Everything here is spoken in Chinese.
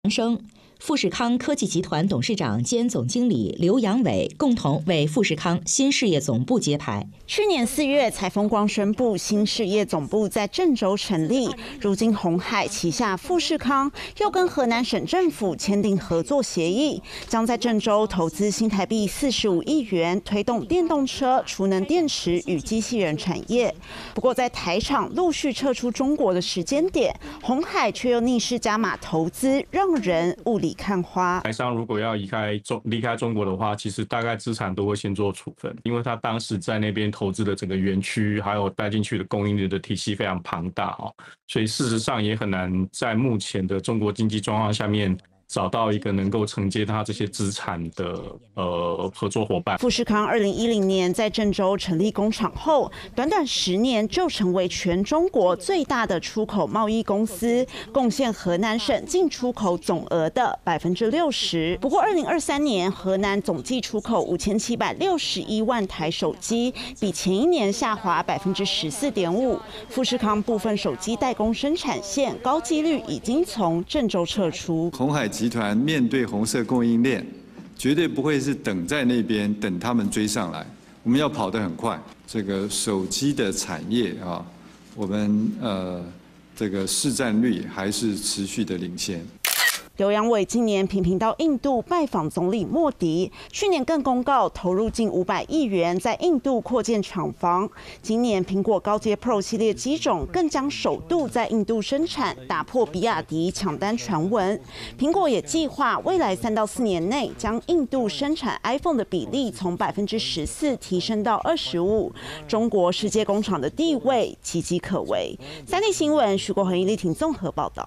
生。富士康科技集团董事长兼总经理刘扬伟共同为富士康新事业总部揭牌。 去年4月，才风光宣布新事业总部在郑州成立。如今，鸿海旗下富士康又跟河南省政府签订合作协议，将在郑州投资新台币45亿元，推动电动车、储能电池与机器人产业。不过，在台厂陆续撤出中国的时间点，鸿海却又逆势加码投资，让人雾里看花。 台商如果要离开中国的话，其实大概资产都会先做处分，因为他当时在那边投资的整个园区，还有带进去的供应链的体系非常庞大所以事实上也很难在目前的中国经济状况下面找到一个能够承接他这些资产的合作伙伴。 富士康2010年在郑州成立工厂后，短短10年就成为全中国最大的出口贸易公司，贡献河南省进出口总额的60%。不过，2023年河南总计出口5761万台手机，比前一年下滑14.5%。富士康部分手机代工生产线高几率已经从郑州撤出。 鸿海集团面对红色供应链，绝对不会是等在那边等他们追上来，我们要跑得很快。这个手机的产业我们这个市占率还是持续的领先。 刘扬伟今年频频到印度拜访总理莫迪，去年更公告投入近500亿元在印度扩建厂房。今年苹果高阶 Pro 系列机种更将首度在印度生产，打破比亚迪抢单传闻。苹果也计划未来3到4年内将印度生产 iPhone 的比例从14%提升到25%。中国世界工厂的地位岌岌可危。3立新闻徐国恒、李婷综合报道。